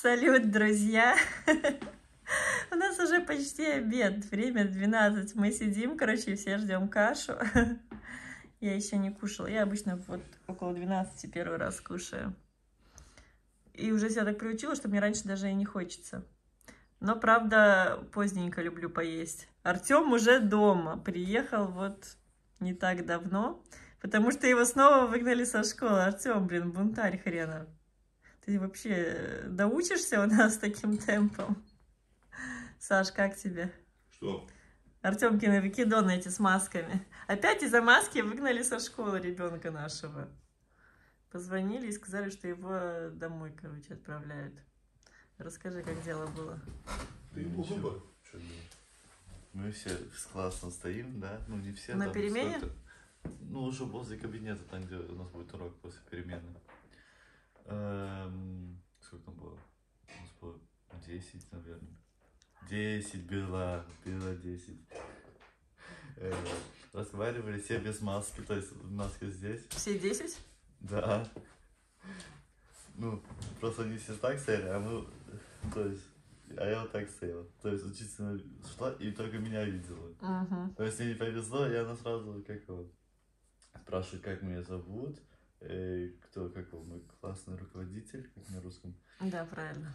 Салют, друзья! У нас уже почти обед, время 12. Мы сидим, короче, все ждем кашу. Я еще не кушала. Я обычно вот около 12 первый раз кушаю. И уже себя так приучила, что мне раньше даже и не хочется. Но, правда, поздненько люблю поесть. Артем уже дома. Приехал вот не так давно, потому что его снова выгнали со школы. Артем, блин, бунтарь хрена. Ты вообще доучишься у нас таким темпом? Саш, как тебе? Что? Артемкины выкидоны эти с масками. Опять из-за маски выгнали со школы ребенка нашего. Позвонили и сказали, что его домой, короче, отправляют. Расскажи, как дело было. Ты ничего. Мы все с классом стоим, да? Ну, не все. На перемене? Ну, уже возле кабинета, там, где у нас будет урок после перемены. Сколько там было? У нас было 10, наверное. 10 было 10. Разговаривали все без маски, то есть маска здесь. Все 10? Да. Ну, просто они все так стояли, а мы, то есть, а я вот так стоял. То есть учительница шла и только меня видела. Угу. То есть мне не повезло, и она сразу, как его, спрашивает, как меня зовут, кто, как его, мой классный руководитель, как на русском. Да, правильно.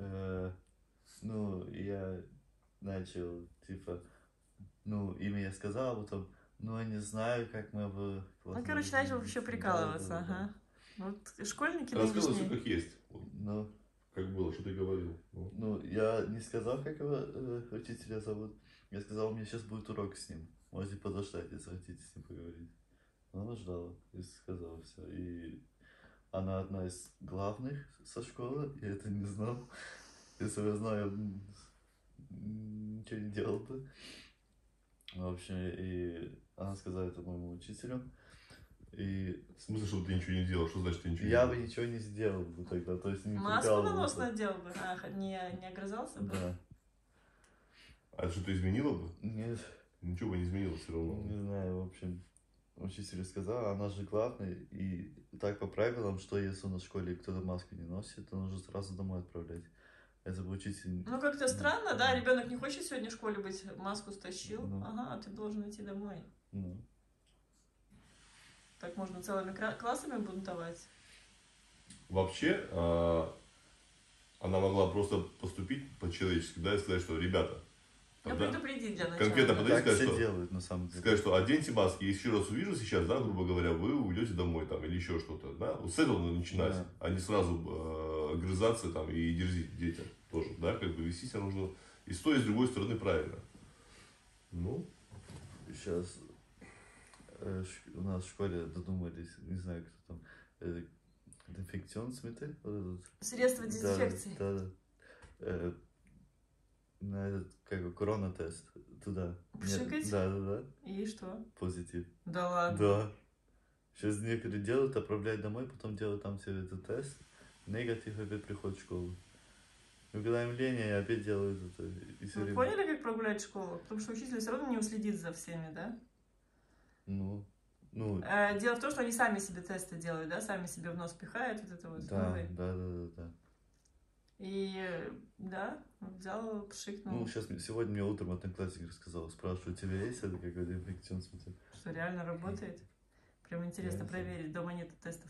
Ну, я начал, типа, ну, имя я сказал, а потом, ну, я не знаю, как мы бы... Ну, короче, начал еще прикалываться, ага. Вот школьники Рассказывай, нынешние. все как есть. Ну, Как было, что ты говорил. ну, я не сказал, как его учителя зовут. Я сказал, у меня сейчас будет урок с ним. Можете подождать, если хотите с ним поговорить. Она ждала и сказала все. И она одна из главных со школы, я это не знал. Если бы я знал, я ничего не делал бы. В общем, и она сказала это моему учителю. И В смысле, что ты ничего не делал? Что значит ты ничего не я делал? бы ничего не сделал бы тогда, то есть не Маску на прикалывался. нос надел бы, не огрызался бы? Да. А это что-то изменило бы? Нет, Ничего бы не изменило все равно. не знаю, в общем, учитель сказал, она же главная, и так по правилам, что если на школе кто-то маску не носит, то нужно сразу домой отправлять. Это бы учитель... Ну, как-то странно, да? Ребенок не хочет сегодня в школе быть, маску стащил. Ну. Ага, а ты должен идти домой. Ну, Так можно целыми классами бунтовать. Вообще, она могла просто поступить по-человечески, да, и сказать, что, ребята, Ну, тогда предупредить для начала. конкретно да. подойти, так сказать, все что... делают, на самом деле. Сказать, что оденьте маски, если еще раз увижу сейчас, да, грубо говоря, вы уйдете домой там или еще что-то, да, вот с этого надо начинать, Да. а не сразу грызаться там и дерзить детям тоже, да, как бы вести себя нужно и с той, и с другой стороны правильно. Ну, Сейчас у нас в школе додумались, не знаю, кто там, дезинфекционсмитты, вот этот. Средства дезинфекции. Да. На этот, как бы, корона-тест туда. Пшикать? Да. И что? Позитив. Да ладно. Да. Сейчас некоторые делают, отправляют домой, потом делают там все этот тест. Негатив, опять приходят в школу. Ну, когда им лень, они опять делают это. И все Вы время... поняли, как прогулять школу? Потому что учитель все равно не уследит за всеми, да? Ну. Дело в том, что они сами себе тесты делают, да? Сами себе в нос пихают вот это вот. Да. И, да, взял, пшикнул. Ну, сейчас, сегодня мне утром одноклассник рассказал, спрашиваю, у тебя есть это какой-то инфекционный? Что, реально работает? Прям интересно Да, проверить, дома нет тестов.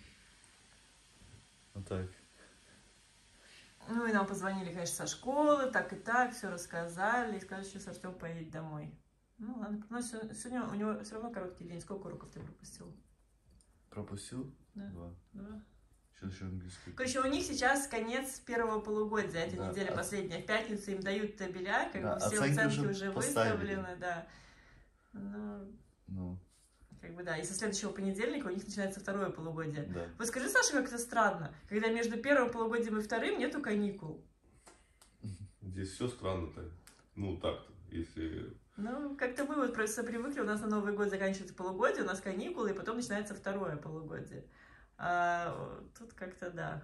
Вот так. Ну и нам позвонили, конечно, со школы, так и так, все рассказали, и сказали, что сейчас Артем поедет домой. Ну ладно, но сегодня у него все равно короткий день. Сколько уроков ты пропустил? Пропустил? Да. 2. Сейчас еще английский. Короче, у них сейчас конец первого полугодия, эта Да, неделя последняя. В пятницу им дают табеля, как да, бы все оценки оценки уже уже поставили. выставлены, да. Ну, Как бы да, и со следующего понедельника у них начинается второе полугодие. да. Вот скажи, Саша, как это странно, когда между первым полугодием и вторым нету каникул. здесь все странно-то. Ну, так-то, если... Ну, как-то мы вот просто привыкли, у нас на Новый год заканчивается полугодие, у нас каникулы, и потом начинается второе полугодие. А тут как-то, да.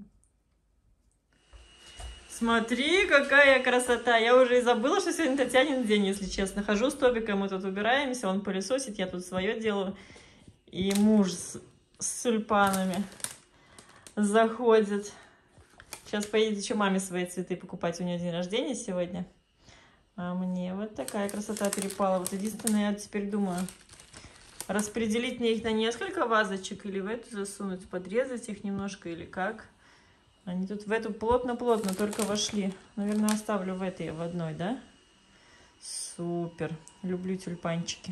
Смотри, какая красота! Я уже и забыла, что сегодня Татьянин день, если честно. Хожу с Тобиком, мы тут убираемся, он пылесосит, я тут свое делаю. И муж с тюльпанами заходит. Сейчас поедете еще маме свои цветы покупать, у нее день рождения сегодня. А мне вот такая красота перепала. Вот единственное, я теперь думаю, распределить мне их на несколько вазочек или в эту засунуть, подрезать их немножко или как. Они тут в эту плотно-плотно только вошли. Наверное, оставлю в этой, в одной, да? Супер. Люблю тюльпанчики.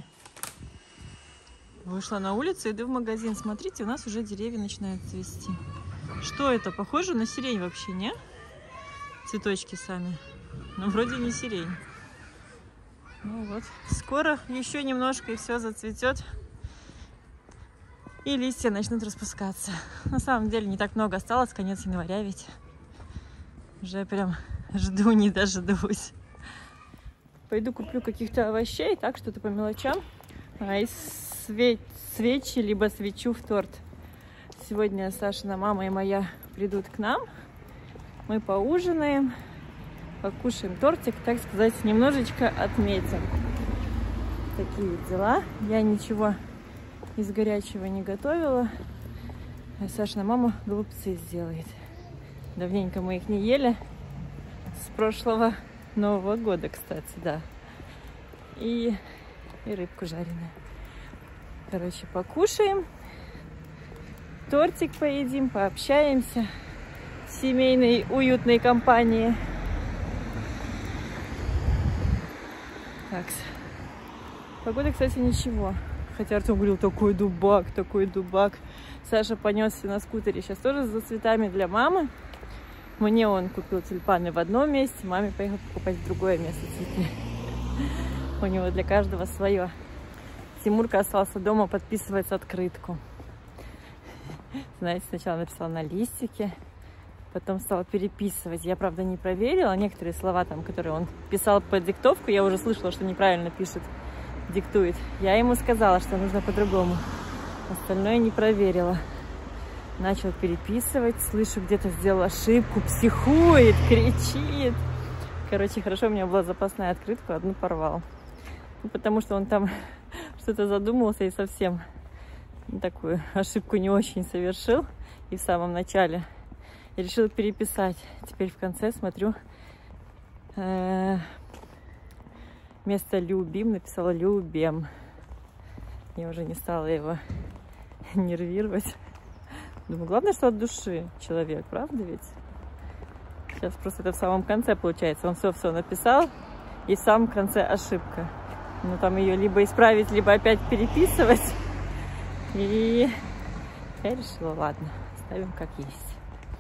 Вышла на улицу, иду в магазин. Смотрите, у нас уже деревья начинают цвести. Что это? Похоже на сирень вообще, не? Цветочки сами. Но вроде не сирень. Ну вот. Скоро еще немножко и все зацветет. И листья начнут распускаться. На самом деле не так много осталось. Конец января ведь. Уже прям жду, не дождусь. Пойду куплю каких-то овощей. Так, что-то по мелочам. И свечи, либо свечу в торт. Сегодня Сашина мама и моя придут к нам. Мы поужинаем, покушаем тортик, так сказать, немножечко отметим. Такие дела. Я ничего из горячего не готовила. А Сашина мама голубцы сделает. Давненько мы их не ели. С прошлого Нового года, кстати, да. И рыбку жареную. Короче, покушаем. Тортик поедим, пообщаемся в семейной уютной компании. Так, погода, кстати, ничего. Хотя Артем говорил, такой дубак, такой дубак. Саша понесся на скутере. Сейчас тоже за цветами для мамы. Мне он купил тюльпаны в одном месте, маме поехал покупать в другое место цветы. У него для каждого свое. Тимурка остался дома подписывать открытку. Знаете, сначала написала на листике, потом стала переписывать. Я, правда, не проверила. Некоторые слова, там, которые он писал под диктовку, я уже слышала, что неправильно пишет, диктует. Я ему сказала, что нужно по-другому. Остальное не проверила. Начал переписывать. Слышу, где-то сделал ошибку. Психует, кричит. Короче, хорошо, у меня была запасная открытка, одну порвал. Ну, потому что он там что-то задумался и совсем такую ошибку не очень совершил. И в самом начале. И решил переписать. Теперь в конце смотрю. Вместо «любим» написала «любим». Я уже не стала его нервировать. Думаю, главное, что от души человек, правда ведь? Сейчас просто это в самом конце получается. Он все написал, и в самом конце ошибка. Ну, там ее либо исправить, либо опять переписывать. И я решила, ладно, ставим как есть.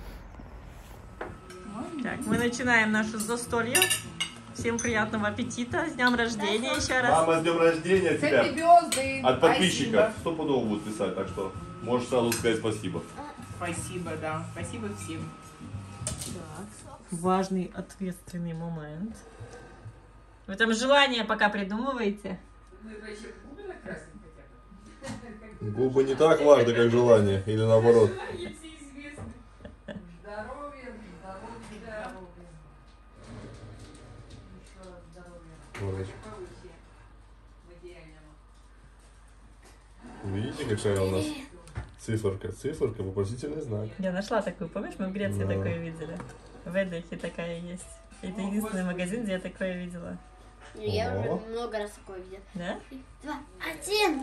Так, мы начинаем наше застолье. Всем приятного аппетита. С днем рождения еще раз. Мама, с днем рождения тебя. От подписчиков. Стопудово будут писать, так что можешь сразу сказать спасибо. Спасибо, да. Спасибо всем. Так. Важный, ответственный момент. Вы там желание пока придумываете? Губы не так важны, как желание, или наоборот. Видите, какая у нас циферка? Циферка, вопросительный знак. Я нашла такую, помнишь, мы в Греции такое видели? В Эдехе такая есть. Это единственный магазин, где я такое видела. Я уже много раз такое видела. Да? 2, 1.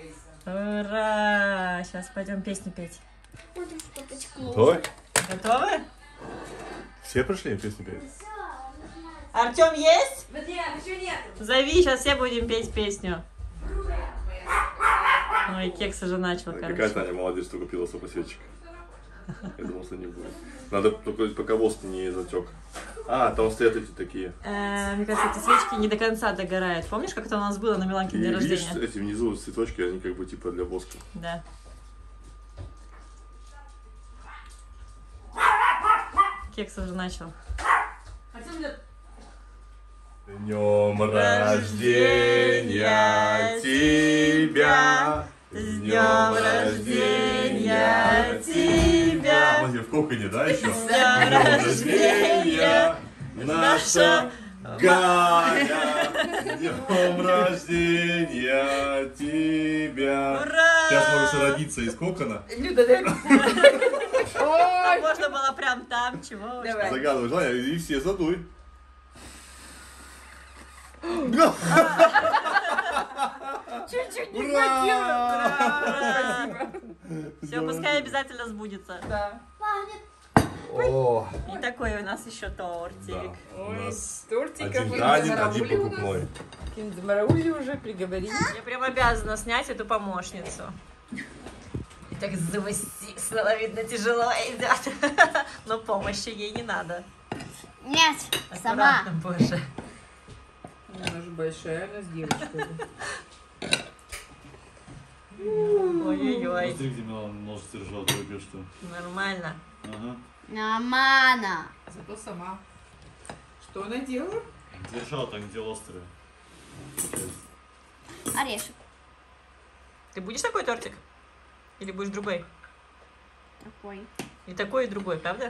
Ура! Сейчас пойдем песню петь. Готовы? Готовы? Все пришли песню петь? Артем есть? Нет, еще нет. Зови, сейчас все будем петь песню. Ой, Кекс уже начал, Какая короче. Таня молодец, что купила сопосветчик. Я думал, что не будет. Надо только пока воск не затек. А, там стоят эти такие. Мне кажется, эти свечки не до конца догорают. Помнишь, как это у нас было на Миланке день Видишь, рождения? эти внизу цветочки, они как бы типа для воска. Да. Кекс уже начал. Днем рождения тебя! С днем рождения тебя! Вот в кухне, да, еще? С днем рождения наша Галя! С днем рождения тебя! Ура! Сейчас можешь родиться из кокона. Люда, дай руку. Ой! Можно было прям там, чего уж. Давай. Загадывай желание, и все задуй. Чуть-чуть не Ура! хватило. Все, пускай обязательно сбудется. Да. О, И такой у нас еще тортик. да. У Ой, нас тортиков один и Данин, один замараули у нас. покупной. Киндзмараули уже приговорили. Я прям обязана снять эту помощницу. И так снова видно тяжело идет. Но помощи ей не надо. Нет, сама. Аккуратно, боже. Она же большая, она с девочкой. Ой-ой-ой. Смотри, где Милан нож держал только что. Нормально. Ага. Нормально. Зато сама. Что она делала? Держал там, где острые. Орешек. Ты будешь такой тортик? Или будешь другой? Такой. И такой, и другой, правда?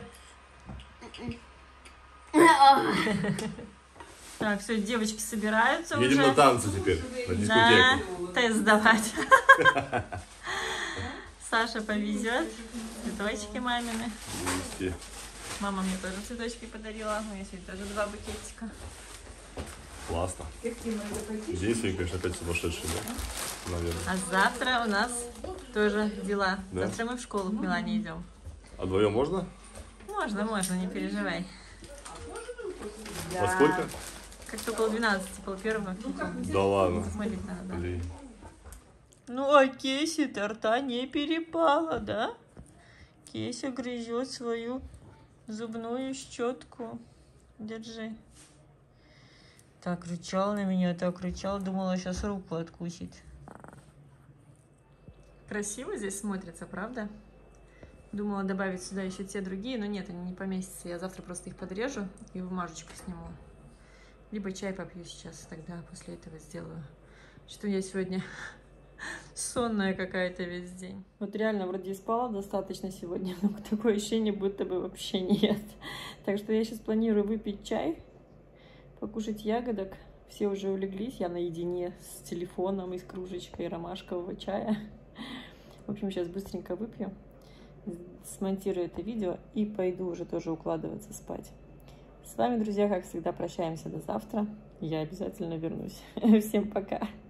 Так, все, девочки собираются Едем уже. на танцы теперь, на Да, дискотеку. тест сдавать. Саша повезет. Цветочки мамины. Вместе. Мама мне тоже цветочки подарила. У меня сегодня тоже 2 букетика. Классно. День сегодня, конечно, опять сумасшедший, да? Наверное. А завтра у нас тоже дела. Да? Завтра мы в школу в Милане идем. А вдвоем можно? Можно, не переживай. Во сколько? Как-то около 12, полпервого. Да ладно. Смотреть надо, да. Блин. Ну, а Кейси торта не перепала, да? Кейся грызет свою зубную щетку. Держи. Так рычал на меня, так рычал. Думала, сейчас руку откусит. Красиво здесь смотрится, правда? Думала добавить сюда еще те другие, но нет, они не поместятся. Я завтра просто их подрежу и бумажечку сниму. Либо чай попью сейчас, тогда после этого сделаю. Что я сегодня сонная какая-то весь день. Вот реально вроде и спала достаточно сегодня, но такое ощущение, будто бы вообще нет. Так что я сейчас планирую выпить чай, покушать ягодок. Все уже улеглись, я наедине с телефоном и с кружечкой ромашкового чая. В общем, сейчас быстренько выпью, смонтирую это видео и пойду уже тоже укладываться спать. С вами, друзья, как всегда, прощаемся до завтра. Я обязательно вернусь. Всем пока!